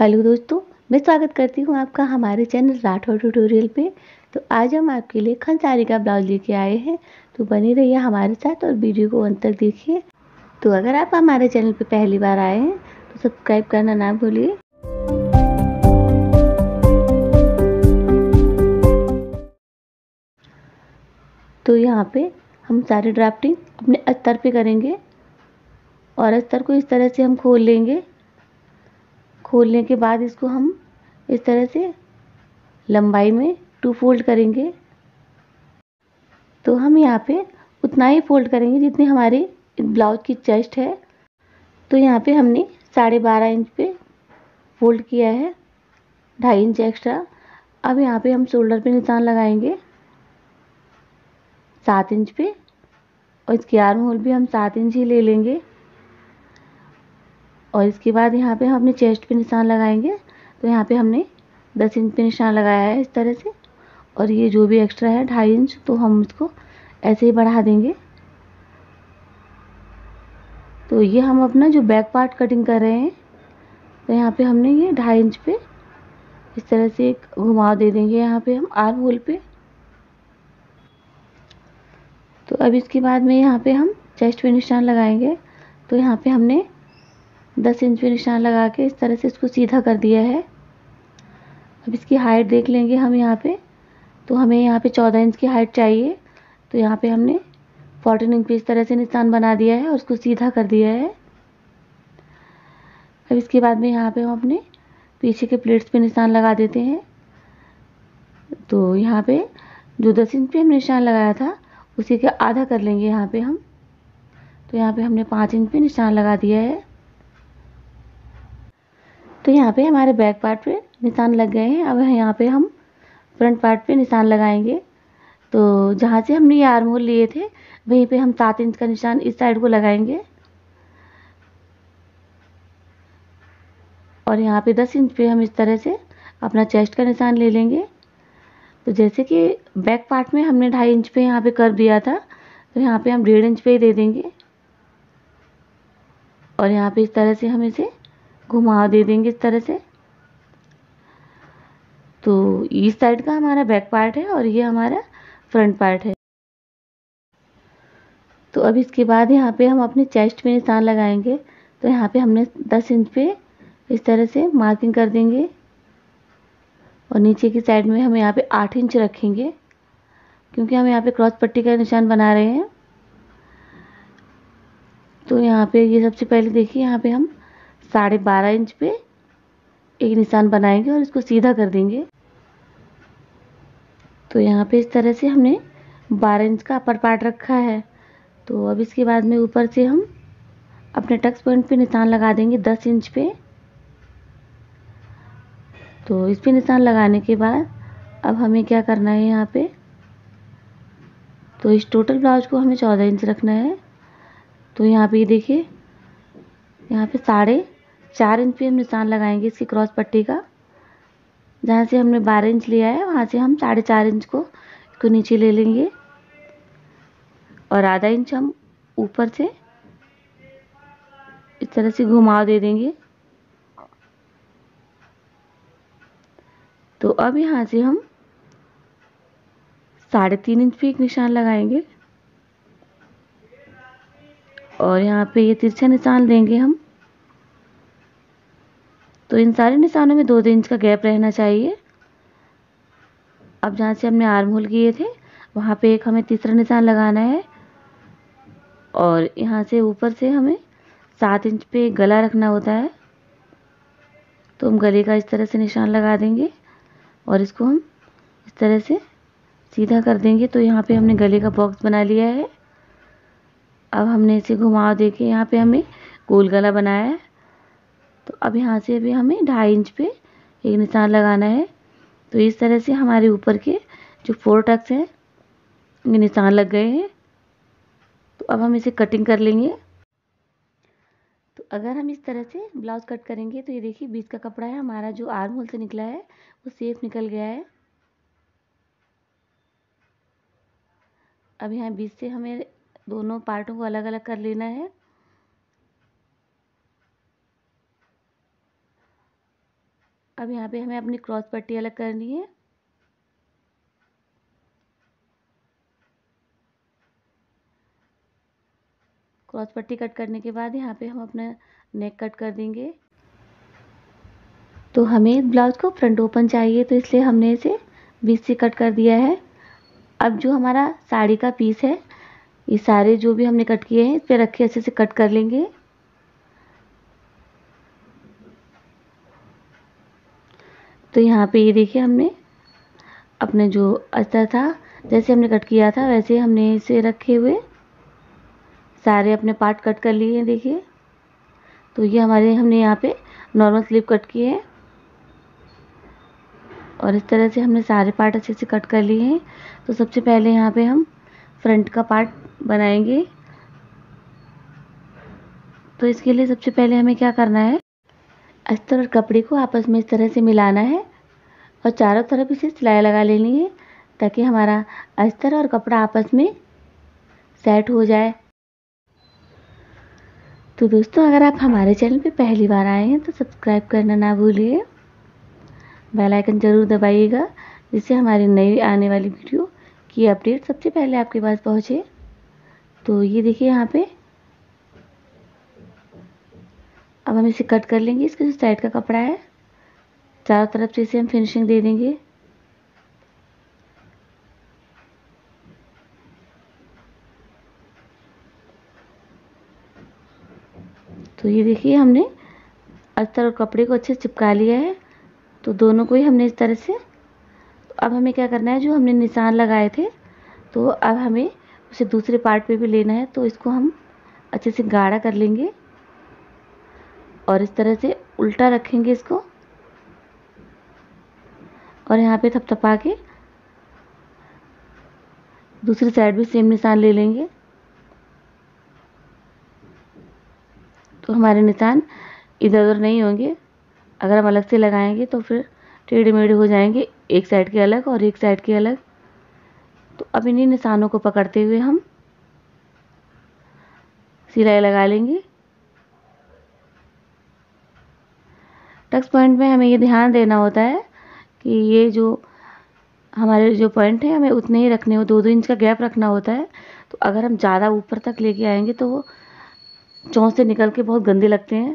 Hello दोस्तों, मैं स्वागत करती हूँ आपका हमारे चैनल राठौर ट्यूटोरियल पे। तो आज हम आपके लिए खन साड़ी का ब्लाउज लेके आए हैं। तो बने रहिए हमारे साथ और वीडियो को अंत तक देखिए। तो अगर आप हमारे चैनल पे पहली बार आए हैं तो सब्सक्राइब करना ना भूलिए। तो यहाँ पे हम सारी ड्राफ्टिंग अपने अस्तर पे करेंगे और अस्तर को इस तरह से हम खोल लेंगे। खोलने के बाद इसको हम इस तरह से लंबाई में 2 फोल्ड करेंगे। तो हम यहाँ पे उतना ही फोल्ड करेंगे जितनी हमारी ब्लाउज की चेस्ट है। तो यहाँ पे हमने 12.5 इंच पे फोल्ड किया है, 2.5 इंच एक्स्ट्रा। अब यहाँ पे हम शोल्डर पे निशान लगाएंगे 7 इंच पे और इसकी आर्म होल भी हम 7 इंच ही ले लेंगे। और इसके बाद यहाँ पे हम अपने चेस्ट पे निशान लगाएंगे। तो यहाँ पे हमने 10 इंच पे निशान लगाया है इस तरह से। और ये जो भी एक्स्ट्रा है 2.5 इंच, तो हम इसको ऐसे ही बढ़ा देंगे। तो ये हम अपना जो बैक पार्ट कटिंग कर रहे हैं, तो यहाँ पे हमने ये 2.5 इंच पे इस तरह से एक घुमाव दे देंगे यहाँ पे हम आर्म होल पे। तो अब इसके बाद में यहाँ पे हम चेस्ट पे निशान लगाएंगे। तो यहाँ पे हमने 10 इंच पे निशान लगा के इस तरह से इसको सीधा कर दिया है। अब इसकी हाइट देख लेंगे हम यहाँ पे। तो हमें यहाँ पे 14 इंच की हाइट चाहिए। तो यहाँ पे हमने 14 इंच पे इस तरह से निशान बना दिया है और उसको सीधा कर दिया है। अब इसके बाद में यहाँ पे हम अपने पीछे के प्लेट्स पे निशान लगा देते हैं। तो यहाँ पे जो 10 इंच पे हम निशान लगाया था उसी के आधा कर लेंगे यहाँ पे हम। तो यहाँ पे हमने 5 इंच पे निशान लगा दिया है। तो यहाँ पे हमारे बैक पार्ट पे निशान लग गए हैं। अब यहाँ पे हम फ्रंट पार्ट पे निशान लगाएंगे। तो जहाँ से हमने ये आर्म होल लिए थे वहीं पे हम 7 इंच का निशान इस साइड को लगाएंगे। और यहाँ पे 10 इंच पे हम इस तरह से अपना चेस्ट का निशान ले लेंगे। तो जैसे कि बैक पार्ट में हमने 2.5 इंच पे यहाँ पे कर दिया था, तो यहाँ पे हम 1.5 इंच पे ही दे देंगे। और यहाँ पे इस तरह से हम इसे घुमा दे देंगे इस तरह से। तो इस साइड का हमारा बैक पार्ट है और ये हमारा फ्रंट पार्ट है। तो अब इसके बाद यहाँ पे हम अपने चेस्ट पे निशान लगाएंगे। तो यहाँ पे हमने 10 इंच पे इस तरह से मार्किंग कर देंगे और नीचे की साइड में हम यहाँ पे 8 इंच रखेंगे, क्योंकि हम यहाँ पे क्रॉस पट्टी का निशान बना रहे हैं। तो यहाँ पे ये सबसे पहले देखिए, यहाँ पे हम 12.5 इंच पे एक निशान बनाएंगे और इसको सीधा कर देंगे। तो यहाँ पे इस तरह से हमने 12 इंच का अपर पार्ट रखा है। तो अब इसके बाद में ऊपर से हम अपने टक्स पॉइंट पे निशान लगा देंगे 10 इंच पे। तो इस पे निशान लगाने के बाद अब हमें क्या करना है यहाँ पे, तो इस टोटल ब्लाउज को हमें 14 इंच रखना है। तो यहाँ पे देखिए, यहाँ पे 4.5 इंच पे हम निशान लगाएंगे इसकी क्रॉस पट्टी का। जहाँ से हमने 12 इंच लिया है वहाँ से हम 4.5 इंच को इसको नीचे ले लेंगे और आधा इंच हम ऊपर से इस तरह से घुमाव दे देंगे। तो अब यहाँ से हम 3.5 इंच पे एक निशान लगाएंगे और यहाँ पे ये तिरछा निशान देंगे हम। तो इन सारे निशानों में 2-2 इंच का गैप रहना चाहिए। अब जहाँ से हमने आर्म होल किए थे वहाँ पे एक हमें तीसरा निशान लगाना है और यहाँ से ऊपर से हमें 7 इंच पे गला रखना होता है। तो हम गले का इस तरह से निशान लगा देंगे और इसको हम इस तरह से सीधा कर देंगे। तो यहाँ पे हमने गले का बॉक्स बना लिया है। अब हमने इसे घुमाव देके यहाँ पे हमें गोल गला बनाया है। तो अब यहाँ से भी हमें 2.5 इंच पे एक निशान लगाना है। तो इस तरह से हमारे ऊपर के जो 4 टक्स हैं ये निशान लग गए हैं। तो अब हम इसे कटिंग कर लेंगे। तो अगर हम इस तरह से ब्लाउज कट करेंगे तो ये देखिए, बीच का कपड़ा है हमारा जो आर्म होल से निकला है वो सेफ निकल गया है। अब यहाँ बीच से हमें दोनों पार्टों को अलग अलग कर लेना है। अब यहाँ पे हमें अपनी क्रॉस पट्टी अलग करनी है। क्रॉस पट्टी कट करने के बाद यहाँ पे हम अपना नेक कट कर देंगे। तो हमें ब्लाउज को फ्रंट ओपन चाहिए, तो इसलिए हमने इसे बीच से कट कर दिया है। अब जो हमारा साड़ी का पीस है, ये सारे जो भी हमने कट किए हैं इस पे रख के अच्छे से कट कर लेंगे। तो यहाँ पे ये देखिए, हमने अपने जो अस्तर था जैसे हमने कट किया था वैसे हमने इसे रखे हुए सारे अपने पार्ट कट कर लिए हैं। देखिए, तो ये हमने यहाँ पे नॉर्मल स्लीव कट किए हैं और इस तरह से हमने सारे पार्ट अच्छे से कट कर लिए हैं। तो सबसे पहले यहाँ पे हम फ्रंट का पार्ट बनाएंगे। तो इसके लिए सबसे पहले हमें क्या करना है, अस्तर और कपड़े को आपस में इस तरह से मिलाना है और चारों तरफ इसे सिलाई लगा लेनी है, ताकि हमारा अस्तर और कपड़ा आपस में सेट हो जाए। तो दोस्तों, अगर आप हमारे चैनल पे पहली बार आए हैं तो सब्सक्राइब करना ना भूलिए, बेल आइकन ज़रूर दबाइएगा, जिससे हमारी नई आने वाली वीडियो की अपडेट सबसे पहले आपके पास पहुंचे। तो ये देखिए, यहाँ पे अब हम इसे कट कर लेंगे। इसका जो साइड का कपड़ा है चारों तरफ से इसे हम फिनिशिंग दे देंगे। तो ये देखिए, हमने अस्तर और कपड़े को अच्छे से चिपका लिया है। तो दोनों को ही हमने इस तरह से, तो अब हमें क्या करना है, जो हमने निशान लगाए थे तो अब हमें उसे दूसरे पार्ट पे भी लेना है। तो इसको हम अच्छे से गाढ़ा कर लेंगे और इस तरह से उल्टा रखेंगे इसको और यहाँ पे थपथपा के दूसरी साइड भी सेम निशान ले लेंगे। तो हमारे निशान इधर उधर नहीं होंगे। अगर हम अलग से लगाएंगे तो फिर टेढ़े मेढ़े हो जाएंगे, एक साइड के अलग और एक साइड के अलग। तो अब इन्हीं निशानों को पकड़ते हुए हम सिलाई लगा लेंगे। टक्स पॉइंट में हमें ये ध्यान देना होता है कि ये जो हमारे जो पॉइंट है हमें उतने ही रखने हो, 2-2 इंच का गैप रखना होता है। तो अगर हम ज़्यादा ऊपर तक लेके आएंगे तो वो चौंच से निकल के बहुत गंदे लगते हैं।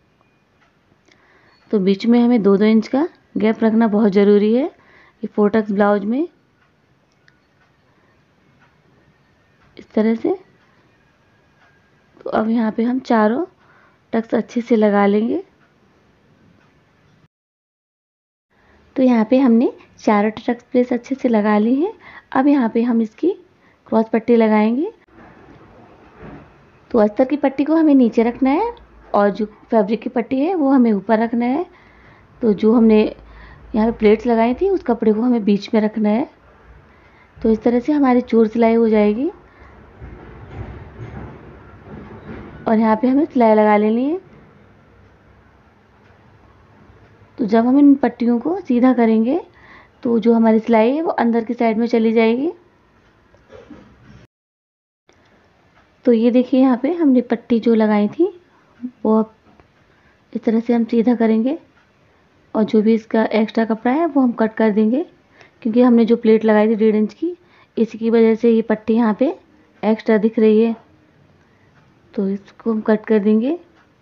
तो बीच में हमें 2-2 इंच का गैप रखना बहुत ज़रूरी है ये 4 टक्स ब्लाउज में, इस तरह से। तो अब यहाँ पे हम चारों टक्स अच्छे से लगा लेंगे। तो यहाँ पे हमने चारों टक्स प्लेस अच्छे से लगा ली है। अब यहाँ पे हम इसकी क्रॉस पट्टी लगाएंगे। तो अस्तर की पट्टी को हमें नीचे रखना है और जो फैब्रिक की पट्टी है वो हमें ऊपर रखना है। तो जो हमने यहाँ पे प्लेट्स लगाई थी उस कपड़े को हमें बीच में रखना है। तो इस तरह से हमारी चोर सिलाई हो जाएगी और यहाँ पे हमें सिलाई लगा लेनी है। तो जब हम इन पट्टियों को सीधा करेंगे तो जो हमारी सिलाई है वो अंदर की साइड में चली जाएगी। तो ये देखिए, यहाँ पे हमने पट्टी जो लगाई थी वो अब इस तरह से हम सीधा करेंगे और जो भी इसका एक्स्ट्रा कपड़ा है वो हम कट कर देंगे, क्योंकि हमने जो प्लेट लगाई थी 1.5 इंच की, इसी की वजह से ये पट्टी यहाँ पे एक्स्ट्रा दिख रही है। तो इसको हम कट कर देंगे।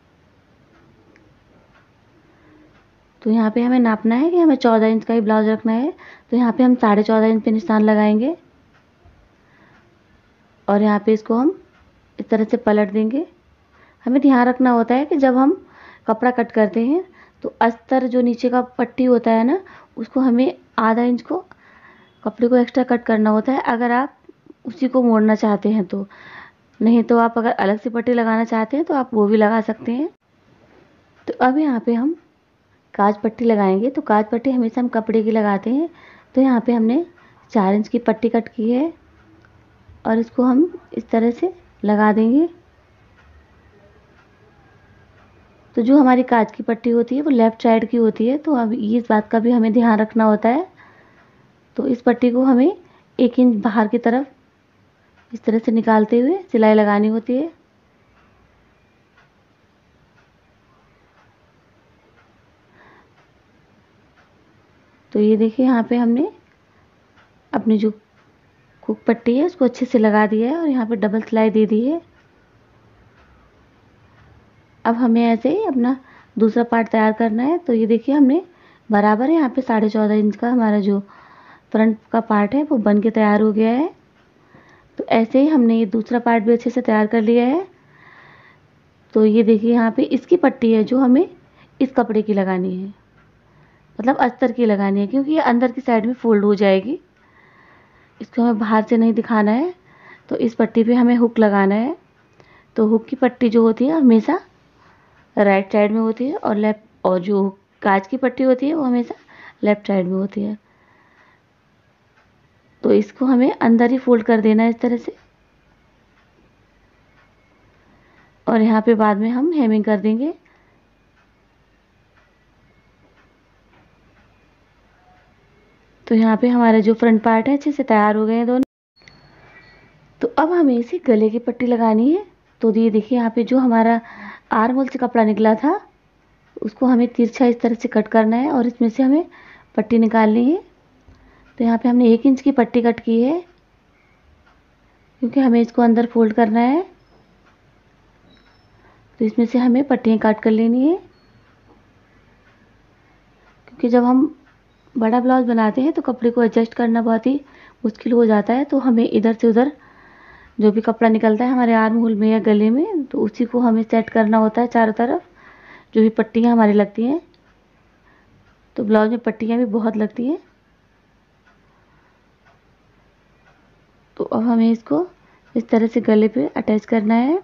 तो यहाँ पे हमें नापना है कि हमें 14 इंच का ही ब्लाउज रखना है। तो यहाँ पे हम 14.5 इंच पे निशान लगाएंगे और यहाँ पे इसको हम इस तरह से पलट देंगे। हमें ध्यान रखना होता है कि जब हम कपड़ा कट करते हैं तो अस्तर जो नीचे का पट्टी होता है ना, उसको हमें आधा इंच को कपड़े को एक्स्ट्रा कट करना होता है, अगर आप उसी को मोड़ना चाहते हैं तो। नहीं तो आप अगर अलग से पट्टी लगाना चाहते हैं तो आप वो भी लगा सकते हैं। तो अब यहाँ पे हम काज पट्टी लगाएंगे। तो काज पट्टी हमेशा हम कपड़े की लगाते हैं। तो यहाँ पे हमने 4 इंच की पट्टी कट की है और इसको हम इस तरह से लगा देंगे। तो जो हमारी काज की पट्टी होती है वो लेफ़्ट साइड की होती है, तो अब ये इस बात का भी हमें ध्यान रखना होता है। तो इस पट्टी को हमें 1 इंच बाहर की तरफ इस तरह से निकालते हुए सिलाई लगानी होती है। तो ये देखिए यहाँ पे हमने अपनी जो हुक पट्टी है उसको अच्छे से लगा दिया है और यहाँ पे डबल सिलाई दे दी है। अब हमें ऐसे ही अपना दूसरा पार्ट तैयार करना है। तो ये देखिए हमने बराबर यहाँ पे 14.5 इंच का हमारा जो फ्रंट का पार्ट है वो बन के तैयार हो गया है। तो ऐसे ही हमने ये दूसरा पार्ट भी अच्छे से तैयार कर लिया है। तो ये देखिए यहाँ पे इसकी पट्टी है जो हमें इस कपड़े की लगानी है, मतलब अस्तर की लगानी है, क्योंकि ये अंदर की साइड में फोल्ड हो जाएगी। इसको हमें बाहर से नहीं दिखाना है। तो इस पट्टी पे हमें हुक लगाना है। तो हुक की पट्टी जो होती है हमेशा राइट साइड में होती है और लेफ्ट, और जो काज की पट्टी होती है वो हमेशा लेफ्ट साइड में होती है। तो इसको हमें अंदर ही फोल्ड कर देना है इस तरह से, और यहाँ पे बाद में हम हेमिंग कर देंगे। तो यहाँ पे हमारे जो फ्रंट पार्ट है अच्छे से तैयार हो गए हैं दोनों। तो अब हमें इसे गले की पट्टी लगानी है। तो ये देखिए यहाँ पे जो हमारा आर्म होल से कपड़ा निकला था उसको हमें तिरछा इस तरह से कट करना है और इसमें से हमें पट्टी निकालनी है। तो यहाँ पे हमने 1 इंच की पट्टी कट की है, क्योंकि हमें इसको अंदर फोल्ड करना है। तो इसमें से हमें पट्टियाँ काट कर लेनी है, क्योंकि जब हम बड़ा ब्लाउज बनाते हैं तो कपड़े को एडजस्ट करना बहुत ही मुश्किल हो जाता है। तो हमें इधर से उधर जो भी कपड़ा निकलता है हमारे आर्म होल में या गले में, तो उसी को हमें सेट करना होता है चारों तरफ, जो भी पट्टियाँ हमारी लगती हैं। तो ब्लाउज में पट्टियाँ भी बहुत लगती हैं। तो अब हमें इसको इस तरह से गले पे अटैच करना है।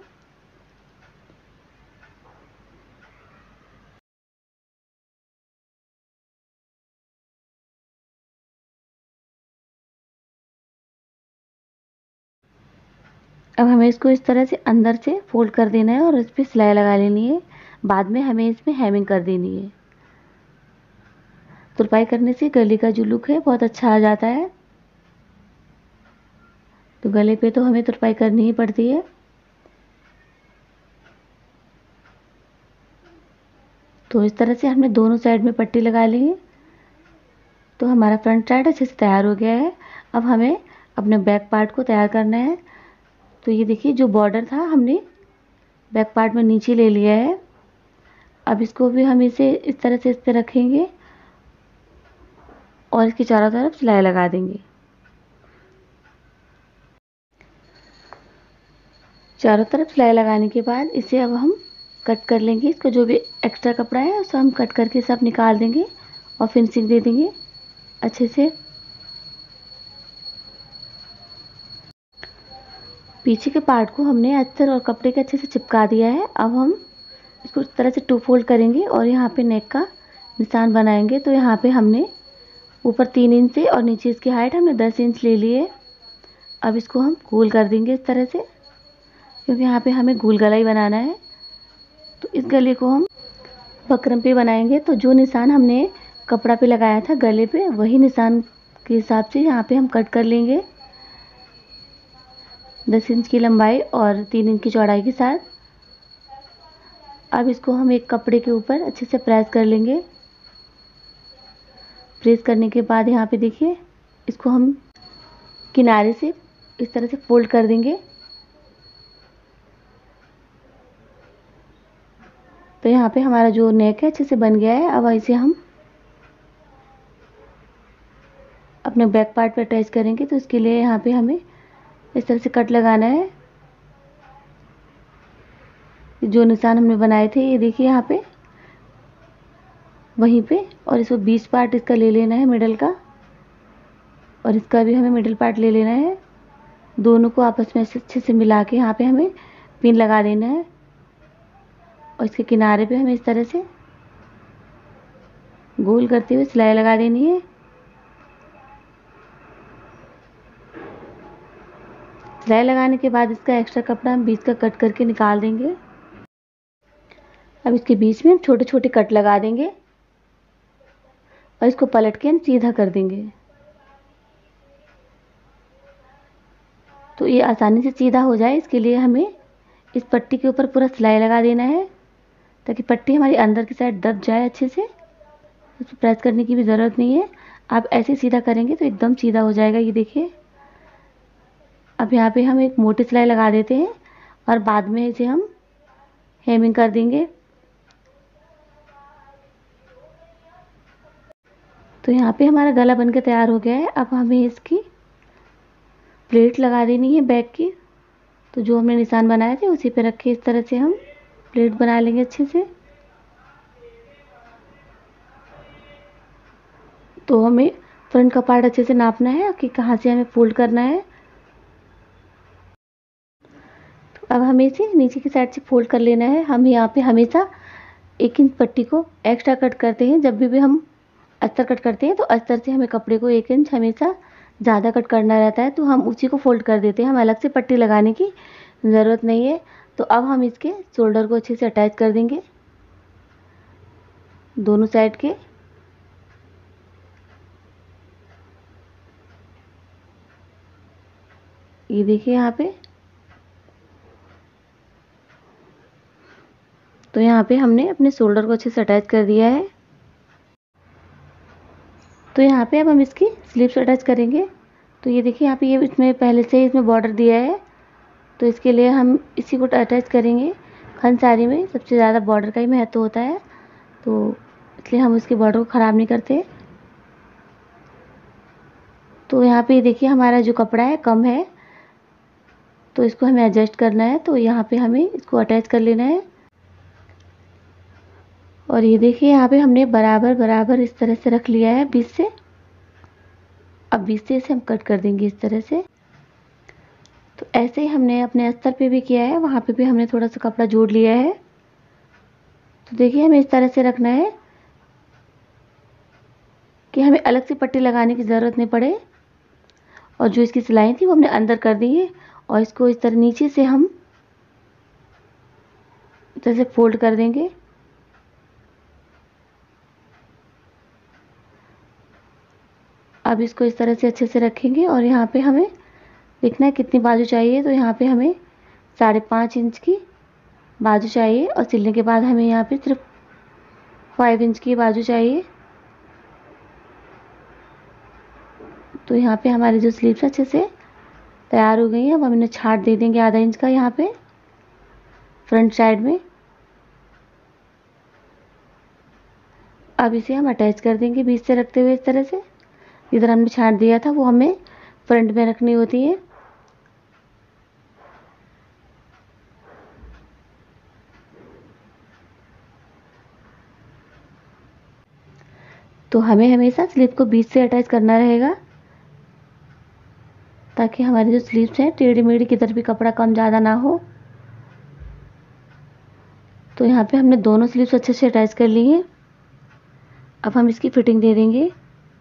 अब हमें इसको इस तरह से अंदर से फोल्ड कर देना है और इस पर सिलाई लगा लेनी है। बाद में हमें इसमें हेमिंग कर देनी है। तुरपाई करने से गले का जो लुक है बहुत अच्छा आ जाता है। तो गले पे तो हमें तुरपाई करनी ही पड़ती है। तो इस तरह से हमने दोनों साइड में पट्टी लगा ली है। तो हमारा फ्रंट साइड अच्छे से तैयार हो गया है। अब हमें अपने बैक पार्ट को तैयार करना है। तो ये देखिए जो बॉर्डर था हमने बैक पार्ट में नीचे ले लिया है। अब इसको भी हम इसे इस तरह से इस पर रखेंगे और इसकी चारों तरफ सिलाई लगा देंगे। चारों तरफ सिलाई लगाने के बाद इसे अब हम कट कर लेंगे। इसका जो भी एक्स्ट्रा कपड़ा है उसे हम कट करके सब निकाल देंगे और फिनिशिंग दे देंगे अच्छे से। पीछे के पार्ट को हमने अस्तर और कपड़े के अच्छे से चिपका दिया है। अब हम इसको इस तरह से 2 फोल्ड करेंगे और यहाँ पे नेक का निशान बनाएंगे। तो यहाँ पे हमने ऊपर 3 इंच से और नीचे इसकी हाइट हमने 10 इंच ले ली है। अब इसको हम गोल कर देंगे इस तरह से, क्योंकि यहाँ पे हमें गोल गला ही बनाना है। तो इस गले को हम बकरम पे बनाएंगे। तो जो निशान हमने कपड़ा पे लगाया था गले पे, वही निशान के हिसाब से यहाँ पे हम कट कर लेंगे 10 इंच की लंबाई और 3 इंच की चौड़ाई के साथ। अब इसको हम एक कपड़े के ऊपर अच्छे से प्रेस कर लेंगे। प्रेस करने के बाद यहाँ पे देखिए इसको हम किनारे से इस तरह से फोल्ड कर देंगे। तो यहाँ पे हमारा जो नेक है अच्छे से बन गया है। अब इसे हम अपने बैक पार्ट पे अटैच करेंगे। तो इसके लिए यहाँ पे हमें इस तरह से कट लगाना है। जो निशान हमने बनाए थे ये देखिए यहाँ पे वहीं पे, और इसको 20 पार्ट इसका ले लेना है मिडल का, और इसका भी हमें मिडल पार्ट ले लेना है। दोनों को आपस में अच्छे से मिला के यहाँ पे हमें पिन लगा देना है और इसके किनारे पे हमें इस तरह से गोल करते हुए सिलाई लगा देनी है। सिलाई लगाने के बाद इसका एक्स्ट्रा कपड़ा हम बीच का कट करके निकाल देंगे। अब इसके बीच में हम छोटे छोटे कट लगा देंगे और इसको पलट के हम सीधा कर देंगे। तो ये आसानी से सीधा हो जाए, इसके लिए हमें इस पट्टी के ऊपर पूरा सिलाई लगा देना है, ताकि पट्टी हमारी अंदर की साइड दब जाए अच्छे से। इसको प्रेस करने की भी ज़रूरत नहीं है। आप ऐसे सीधा करेंगे तो एकदम सीधा हो जाएगा। ये देखिए, अब यहाँ पे हम एक मोटी सिलाई लगा देते हैं और बाद में इसे हम हेमिंग कर देंगे। तो यहाँ पे हमारा गला बनकर तैयार हो गया है। अब हमें इसकी प्लेट लगा देनी है बैक की। तो जो हमने निशान बनाए थे उसी पे रख के इस तरह से हम प्लेट बना लेंगे अच्छे से। तो हमें फ्रंट का पार्ट अच्छे से नापना है कि कहाँ से हमें फोल्ड करना है। तो अब हमें इसे नीचे की साइड से फोल्ड कर लेना है। हम यहाँ पे हमेशा 1 इंच पट्टी को एक्स्ट्रा कट करते हैं। जब भी हम अस्तर कट करते हैं तो अस्तर से हमें कपड़े को 1 इंच हमेशा ज़्यादा कट करना रहता है, तो हम उसी को फोल्ड कर देते हैं। हम अलग से पट्टी लगाने की ज़रूरत नहीं है। तो अब हम इसके शोल्डर को अच्छे से अटैच कर देंगे दोनों साइड के। ये देखिए यहाँ पे, तो यहाँ पे हमने अपने शोल्डर को अच्छे से अटैच कर दिया है। तो यहाँ पे अब हम इसकी स्लीव्स अटैच करेंगे। तो ये देखिए यहाँ पे ये इसमें पहले से ही इसमें बॉर्डर दिया है, तो इसके लिए हम इसी को अटैच करेंगे। खन साड़ी में सबसे ज़्यादा बॉर्डर का ही महत्व होता है, तो इसलिए हम उसके बॉर्डर को ख़राब नहीं करते। तो यहाँ पे देखिए हमारा जो कपड़ा है कम है, तो इसको हमें एडजस्ट करना है। तो यहाँ पे हमें इसको अटैच कर लेना है। और ये देखिए यहाँ पे हमने बराबर बराबर इस तरह से रख लिया है बीच से। अब बीच से इसे हम कट कर देंगे इस तरह से। तो ऐसे ही हमने अपने अस्तर पे भी किया है, वहाँ पे भी हमने थोड़ा सा कपड़ा जोड़ लिया है। तो देखिए हमें इस तरह से रखना है कि हमें अलग से पट्टी लगाने की ज़रूरत नहीं पड़े। और जो इसकी सिलाई थी वो हमने अंदर कर दी है, और इसको इस तरह नीचे से हम इस तरह से फोल्ड कर देंगे। अब इसको इस तरह से अच्छे से रखेंगे और यहाँ पे हमें देखना है कितनी बाजू चाहिए। तो यहाँ पे हमें 5.5 इंच की बाजू चाहिए, और सिलने के बाद हमें यहाँ पे सिर्फ 5 इंच की बाजू चाहिए। तो यहाँ पे हमारी जो स्लीव्स अच्छे से तैयार हो गई है। अब हम इन्हें छाट दे देंगे आधा इंच का यहाँ पे फ्रंट साइड में। अब इसे हम अटैच कर देंगे बीच से रखते हुए इस तरह से। इधर हमने छाट दिया था वो हमें फ्रंट में रखनी होती है। तो हमें हमेशा स्लीव को बीच से अटैच करना रहेगा, ताकि हमारी जो स्लीव्स हैं टेढ़ी मेढ़ी किधर भी कपड़ा कम ज़्यादा ना हो। तो यहाँ पे हमने दोनों स्लीव्स अच्छे से अटैच कर ली हैं। अब हम इसकी फिटिंग दे देंगे।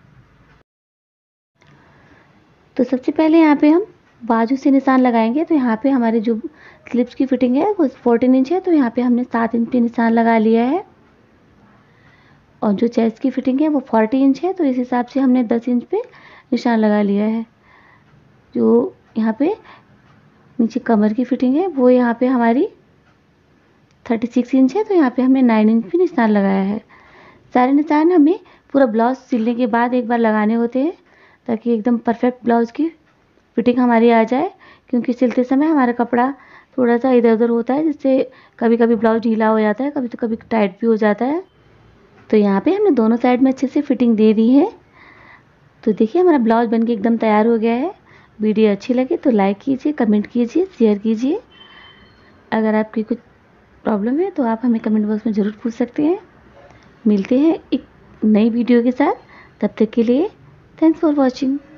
तो सबसे पहले यहाँ पे हम बाजू से निशान लगाएंगे। तो यहाँ पे हमारी जो स्लीव्स की फिटिंग है वो 14 इंच है, तो यहाँ पे हमने 7 इंच पे निशान लगा लिया है। और जो चेस्ट की फिटिंग है वो 40 इंच है, तो इस हिसाब से हमने 10 इंच पे निशान लगा लिया है। जो यहाँ पे नीचे कमर की फिटिंग है वो यहाँ पे हमारी 36 इंच है, तो यहाँ पे हमने 9 इंच पे निशान लगाया है। सारे निशान हमें पूरा ब्लाउज सिलने के बाद एक बार लगाने होते हैं, ताकि एकदम परफेक्ट ब्लाउज की फिटिंग हमारी आ जाए। क्योंकि सिलते समय हमारा कपड़ा थोड़ा सा इधर उधर होता है, जिससे कभी कभी ब्लाउज ढीला हो जाता है, कभी तो कभी टाइट भी हो जाता है। तो यहाँ पे हमने दोनों साइड में अच्छे से फिटिंग दे दी है। तो देखिए हमारा ब्लाउज बनके एकदम तैयार हो गया है। वीडियो अच्छी लगे तो लाइक कीजिए, कमेंट कीजिए, शेयर कीजिए। अगर आपकी कुछ प्रॉब्लम है तो आप हमें कमेंट बॉक्स में ज़रूर पूछ सकते हैं। मिलते हैं एक नई वीडियो के साथ, तब तक के लिए थैंक्स फॉर वॉचिंग।